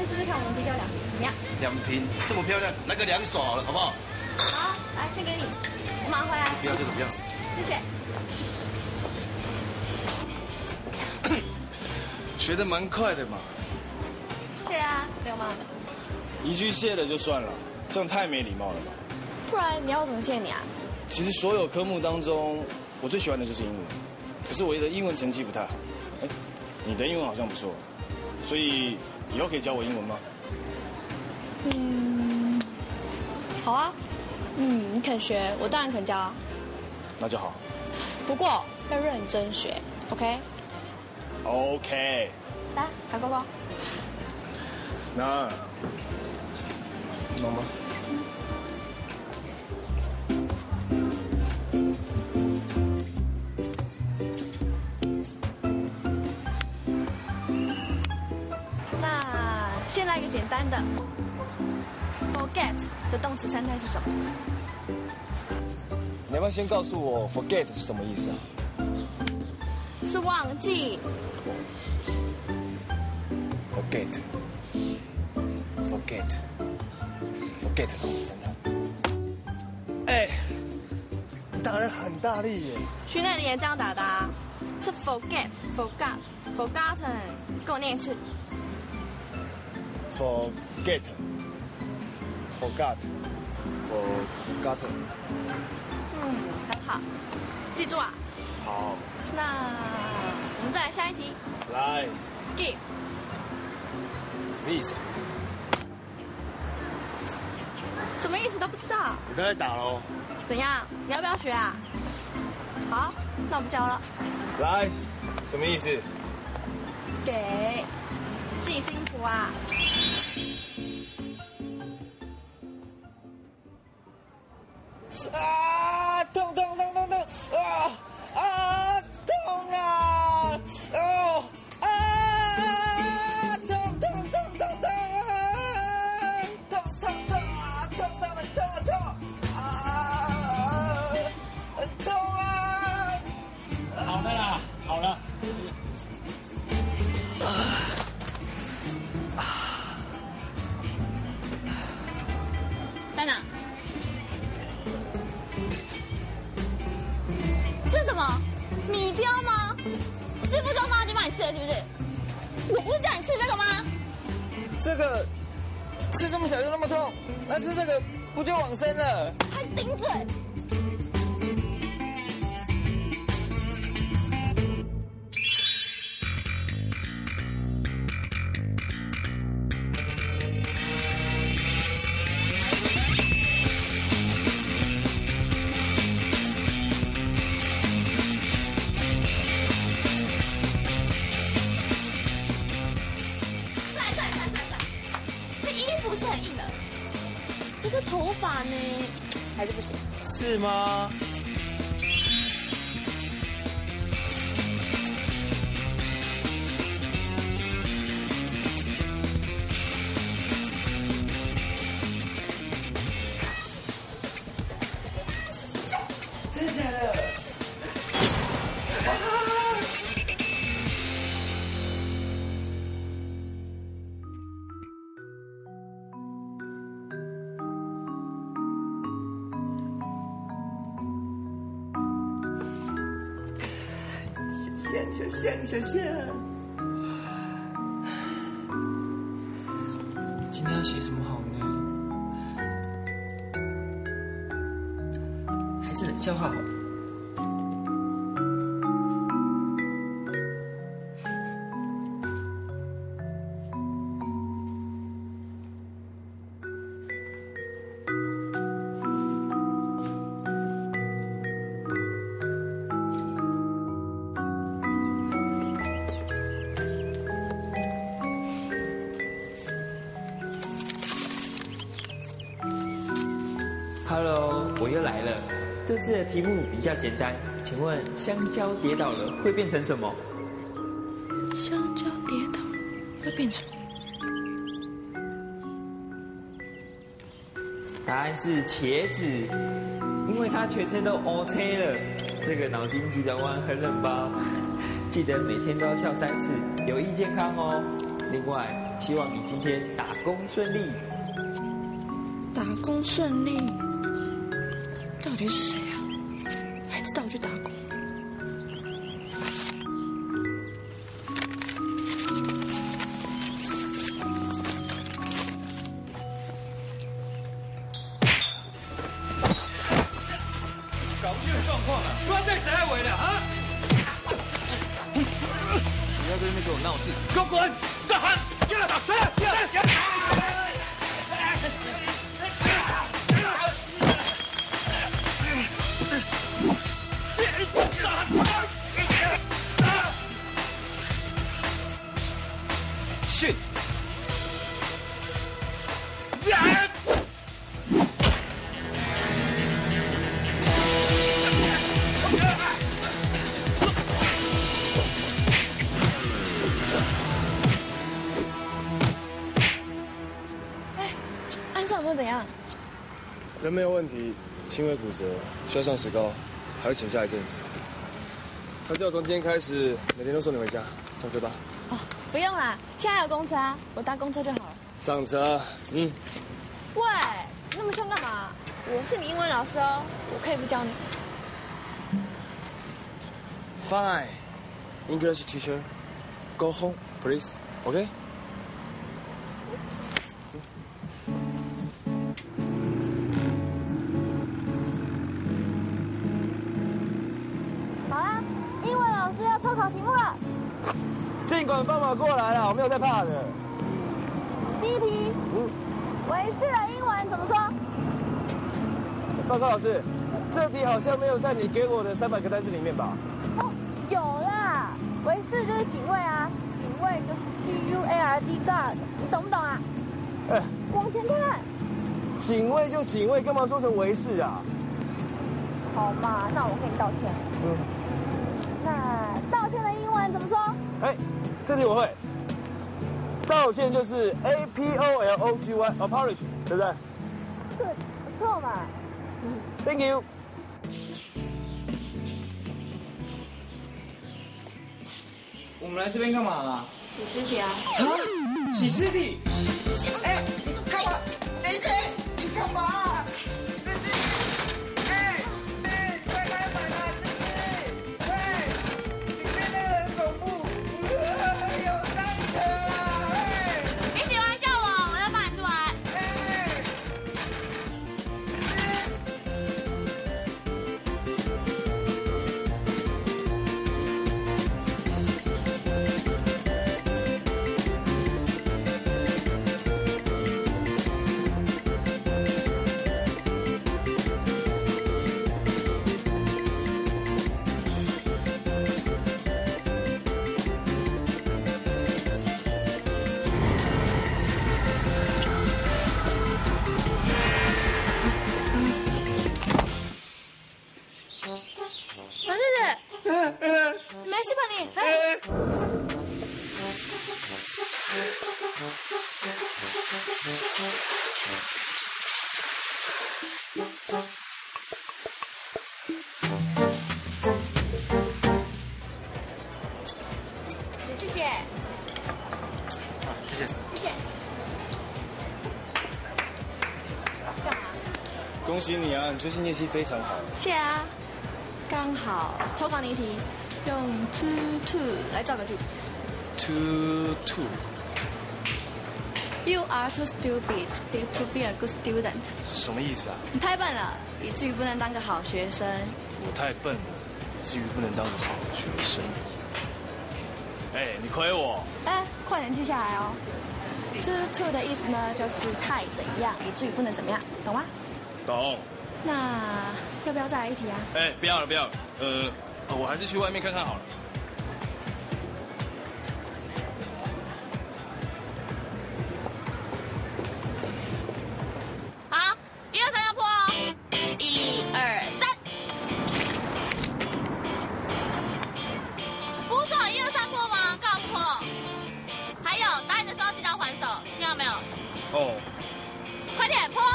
先试试看我们啤酒2瓶怎么样 2瓶这么漂亮，来个2手好了，好不好？ 好，来先给你，我马上回来。 不要这个不要。 谢谢。 学得蛮快的嘛。 谢啊，流氓。 一句谢了就算了，这样太没礼貌了吧？ 不然你要我怎么谢你啊？ 其实所有科目当中，我最喜欢的就是英文，可是我的英文成绩不太好。哎，你的英文好像不错，所以以后可以教我英文吗？ 好啊。你肯学，我当然肯教啊。 那就好。 不过要认真学 ，OK？ OK。 来，海勾勾。 那，妈妈。 那先来一个简单的 ，forget 的动词3态是什么？ 你要不要先告诉我 forget 是什么意思啊？ 是忘记。 forget 动词3态。哎，打得很大力耶。 训练你也这样打的啊？是 forget、forgotten，跟我念一次。 forgotten。 很好，记住啊。 好。 那我们再来下一题。 来。 give。 什么意思？ 什么意思都不知道？ 我刚才打喽。 怎样？你要不要学啊？好，那我不教了。 来，什么意思？ 给，自己辛苦啊。 啊！痛！啊！痛啊！哦！啊！痛！很痛啊！好了啦，好了。 在哪？这是什么？米雕吗？师傅就放进帮你吃了是不是？我不是叫你吃这个吗？ 这个吃这么小就那么痛，那吃这个不就往生了？ 还顶嘴！可是头发呢，还是不行。 是吗？真的假的？小线，今天要写什么好呢？还是冷笑话好了。 Hello， 我又来了。这次的题目比较简单，请问香蕉跌倒了会变成什么？ 香蕉跌倒会变成什么？ 答案是茄子，因为它全身都 OK 了。这个脑筋急转弯很冷吧？记得每天都要笑3次，有益健康哦。另外， 希望你今天打工顺利。 打工顺利，到底是谁啊？还知道我去打工？ 搞不清楚状况了，不知道这谁来围的啊！不要在那边给我闹事，给我滚！大喊！shit！ 安上有没有怎样？ 人没有问题，轻微骨折，需要上石膏，还会请假一阵子。他叫我从今天开始，每天都送你回家，上车吧。 哦，不用啦，现在还有公车啊，我搭公车就好了。 上车，嗯。 喂，那么凶干嘛？我是你英文老师哦，我可以不教你。 Fine, English teacher, go home, please. OK? 好啦，英文老师要抽考题目了。 尽管放马过来了，我没有在怕的。 第一题，维氏的英文怎么说？ 报告老师，这题好像没有在你给我的300个单词里面吧？ 哦，有啦，维氏就是警卫啊，警卫就是 GUARD guard，你懂不懂啊？ 哎， 往前看。 警卫就警卫，干嘛说成维氏啊？ 好嘛，那我跟你道歉。那道歉的英文怎么说？ 哎，这题我会。道歉就是 APOLOGY apology， 对不对？ 对，不错嘛。 Thank you。 我们来这边干嘛啦？ 洗尸体啊！ 洗尸体？哎，你干嘛？姐姐，你干嘛？思思，哎，快来买啦，思思！喂，里面那个很恐怖，有伤者啦！喂， 你喜欢叫我，我再帮你出来。 哎， 王姐姐，没事吧你？哎， 谢谢。 谢谢。 谢谢。干嘛？ 恭喜你啊，你最近业绩非常好。 谢啊。刚好抽考你一题，用 to 来造个句子。 To You are too stupid to be a good student。 什么意思啊？ 你太笨了，以至于不能当个好学生。 我太笨了，以至于不能当个好学生。哎，你亏我。 哎，快点记下来哦。to 的意思呢，就是太怎样，以至于不能怎么样，懂吗？ 懂。 那要不要再来一题啊？ 哎，不要了，不要了。我还是去外面看看好了。 好，1、2、3要破哦。1、2、3。不是说1、2、3破吗？干嘛不破？还有，打你的时候记得要还手，听到没有？ 哦。 快点破！